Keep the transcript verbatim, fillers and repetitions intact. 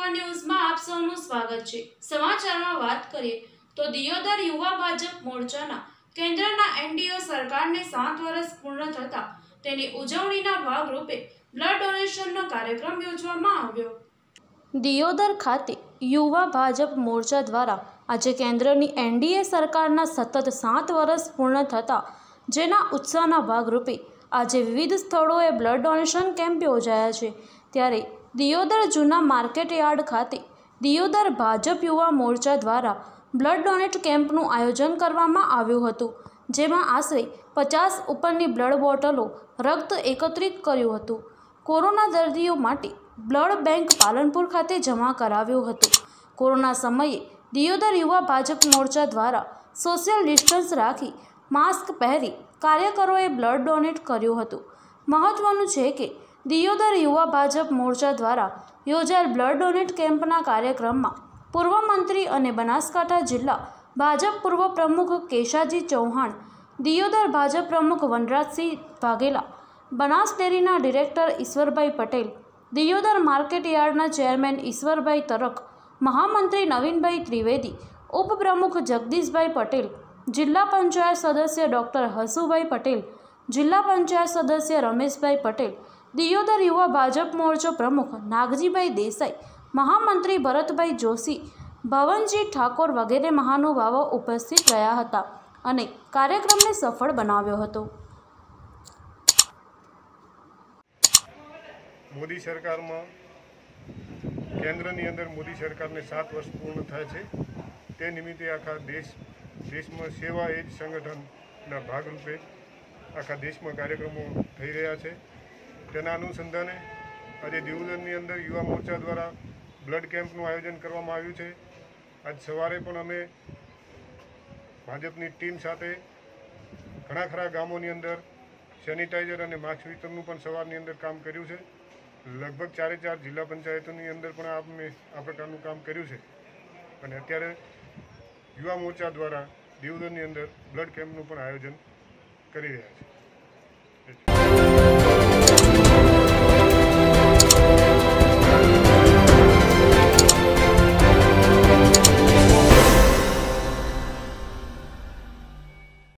યુવા ન્યૂઝમાં આપ સૌનું સ્વાગત છે। સમાચારમાં વાત કરીએ તો દિયોદર યુવા ભાજપ મોરચાના કેન્દ્રના એનડીએ સરકારને સાત વર્ષ પૂર્ણ થતા તેની ઉજવણીના ભાગરૂપે બ્લડ ડોનેશનનો કાર્યક્રમ યોજવામાં આવ્યો। દિયોદર ખાતે યુવા ભાજપ મોરચા દ્વારા આજે કેન્દ્રની એનડીએ સરકારના સતત સાત વર્ષ પૂર્ણ થતા જેના ઉત્સાહના ભાગરૂપે આજે વિવિધ સ્થળોએ બ્લડ ડોનેશન કેમ્પ યોજાયા છે। ત્યારે દિયોદર જૂના માર્કેટ યાર્ડ ખાતે દિયોદર ભાજપ યુવા મોરચા દ્વારા બ્લડ ડોનેટ કેમ્પનું આયોજન કરવામાં આવ્યું હતું, જેમાં આશરે પચાસ ઉપરની બ્લડ બોટલો રક્ત એકત્રિત કર્યું હતું। કોરોના દર્દીઓ માટે બ્લડ બેંક પાલનપુર ખાતે જમા કરાવ્યું હતું। કોરોના સમયે દિયોદર યુવા ભાજપ મોરચા દ્વારા સોશિયલ ડિસ્ટન્સ રાખી માસ્ક પહેરી કાર્યકરોએ બ્લડ ડોનેટ કર્યું હતું। મહત્વનું છે કે દિયોદર યુવા ભાજપ મોરચા દ્વારા યોજાયેલ બ્લડ ડોનેટ કેમ્પના કાર્યક્રમમાં પૂર્વ મંત્રી અને બનાસકાંઠા જિલ્લા ભાજપ પૂર્વ પ્રમુખ કેશાજી ચૌહાણ, દિયોદર ભાજપ પ્રમુખ વનરાજસિંહ વાઘેલા, બનાસ ડેરીના ડિરેક્ટર ઈશ્વરભાઈ પટેલ, દિયોદર માર્કેટ યાર્ડના ચેરમેન ઈશ્વરભાઈ તરખ, મહામંત્રી નવીનભાઈ ત્રિવેદી, ઉપપ્રમુખ જગદીશભાઈ પટેલ, જિલ્લા પંચાયત સદસ્ય ડૉક્ટર હસુભાઈ પટેલ, જિલ્લા પંચાયત સદસ્ય રમેશભાઈ પટેલ, દિયોદર યુવા ભાજપ મોરચો પ્રમુખ નાગજીભાઈ દેસાઈ, મહામંત્રી ભરતભાઈ જોશી, ભવનજી ઠાકોર વગેરે મહાનુભાવો ઉપસ્થિત રહ્યા હતા અને કાર્યક્રમને સફળ બનાવ્યો હતો। મોદી સરકારમાં કેન્દ્રની અંદર મોદી સરકારને સાત વર્ષ પૂર્ણ થાય છે, તે નિમિત્તે આખા દેશ દેશમાં સેવા એ જ સંગઠનના ભાગરૂપે આખા દેશમાં કાર્યક્રમો થઈ રહ્યા છે। તેના અનુસંધાને આજે દિયોદરની અંદર યુવા મોરચા દ્વારા બ્લડ કેમ્પનું આયોજન કરવામાં આવ્યું છે। આજ સવારે પણ અમે ભાજપની ટીમ સાથે ઘણા ખરા ગામોની અંદર સેનિટાઈઝર અને માસ્ક વિતરણનું પણ સવારની અંદર કામ કર્યું છે। લગભગ ચારે ચાર જિલ્લા પંચાયતોની અંદર પણ આપણે આ પ્રકારનું કામ કર્યું છે અને અત્યારે યુવા મોરચા દ્વારા દિયોદરની અંદર બ્લડ કેમ્પનું પણ આયોજન કરી રહ્યા છે।